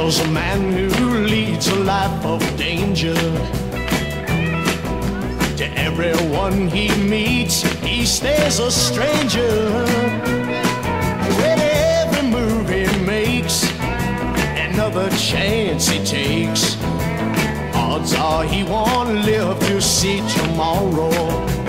a man who leads a life of danger. To everyone he meets, he stays a stranger. With every move he makes, another chance he takes, odds are he won't live to see tomorrow.